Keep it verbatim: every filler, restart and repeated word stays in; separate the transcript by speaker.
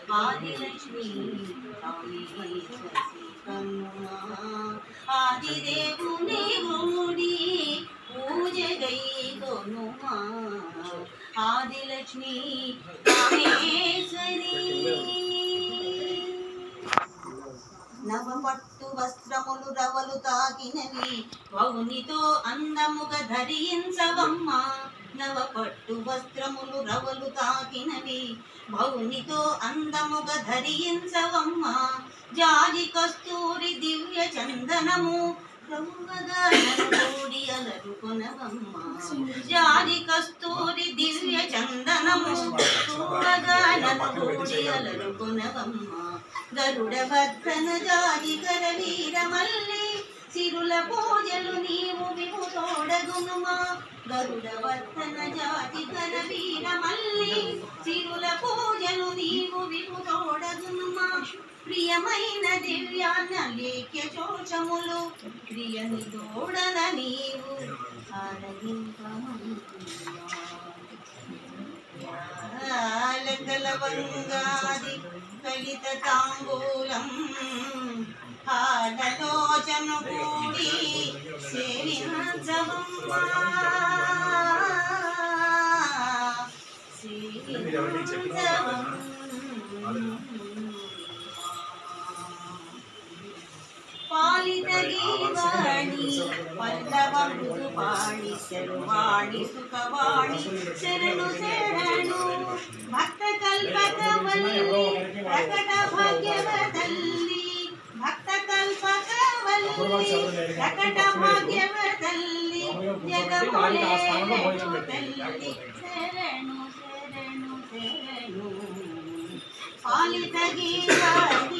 Speaker 1: ఆదిలక్ష్మి కాళేశ్వరి కన్నుమా ఆదిదేవుని గుడి పూజగై కొనుమా ఆదిలక్ష్మి కాళేశ్వరి నవపట్టు వస్త్రములు రవలు తాకినవి వౌనితో అందముగా ధరించవమ్మ నవపట్టు వస్త్రములు రవలు తాకినవి వౌనితో అందముగా ధరించవమ్మ జాజి కస్తూరి దివ్య చందనము రవ్వగా నలుగూడి అలరుకొనవమ్మ జాజి కస్తూరి దివ్య చందనము రవ్వగా నలుగూడి అలరుకొనవమ్మ గరుడ వర్ధన జాజి కర వీర మల్లి సిరుల పూజలు నీవు విము తోడగునుమా గరుడ వర్ధన జాజి కర వీర మల్లి సిరుల పూజలు నీవు విము తోడగునుమా ప్రియమైన దివ్యాన లేఖ్య చోచములు ప్రియని తోడన నీవు ఆరగింపమంగాది కలిత తాంబూలం ఆలోచను కూడి సేవించవమ్మా పాలిత గీవాణి పల్లవ మృదు పాణి శరువాణి సుఖవాణి శరణు శరణు భక్త కల్పకవల్లి ప్రకట భాగ్యవతల్లి భక్త కల్పకవల్లి ప్రకట భాగ్యవతల్లి జగములేలు తల్లి శరణు శరణు శరణు పాలిత గీవాణి